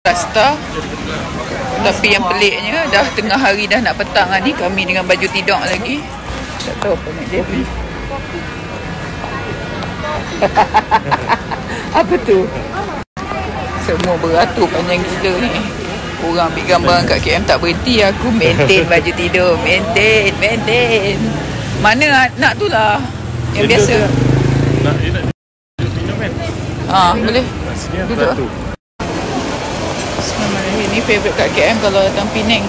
Rasta. Tapi yang peliknya dah tengah hari dah nak petang ni, kami dengan baju tidur lagi. Tak tahu apa nak jadi. Apa tu? Semua beratur panjang gila ni. Orang ambil gambar kat KM tak berhenti. Aku maintain baju tidur. Maintain. Mana nak tu lah. Yang biasa. Nak minum kan? Boleh. Duduk. Ini favourite kat KM kalau datang Penang.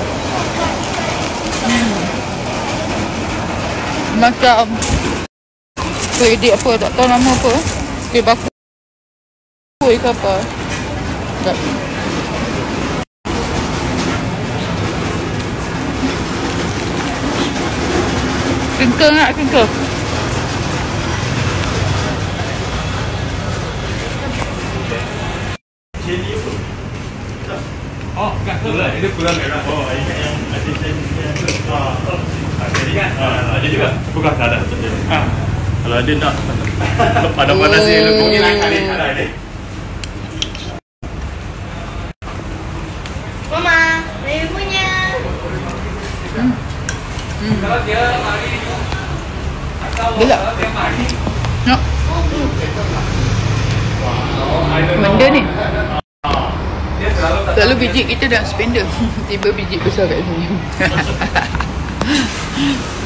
Macam kuih apa, tak tahu nama apa. Kuih bakar ke apa. Tak. Kengkeng tak? Kengkeng. Oh, bukan tu lah. Ini kurang merah. Oh, ini yang ada jadi kan? Ada juga. Bukan, tak ada. Kalau ada nak panas-panas ni, mungkin angkat ni. Ada. Mama, baby punya. Kalau dia mari Gelap. Nak. Benda ni. Selalu biji kita dah spender. Tiba biji besar kat sini.